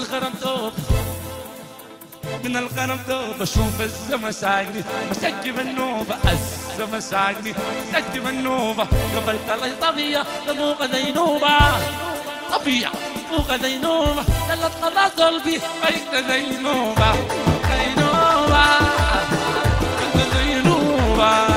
الغرام توب من الغرام توب اشوف الزمن ساقني مسجم النوبة الزمن ساقني مسجم النوبة قبلت الله طبيعة لموقع ذينوبة طبيعة موقع ذينوبة دلت خلاص قلبي بيت ذينوبة ذينوبة ذينوبة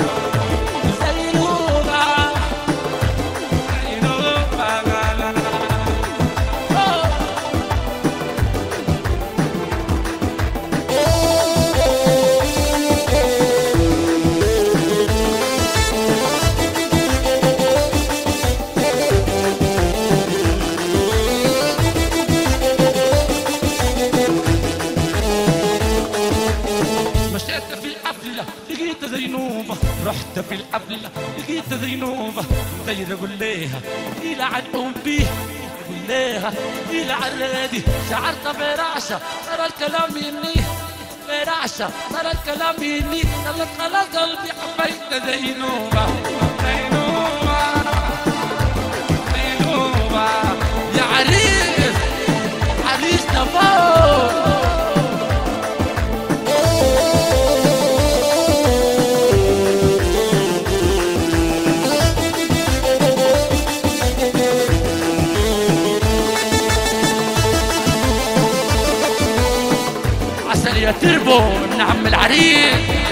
لقيت زينوبة رحت في الحفلة لقيت زينوبة داير اقول ليها قيل عن امي اقول ليها قيل عن رادي شعرت برعشة ترى الكلام مني برعشة ترى الكلام مني طلت على قلبي حبيت زينوبة زينوبة زينوبة يا عريس عريسنا فوق يا تربو نعم العريس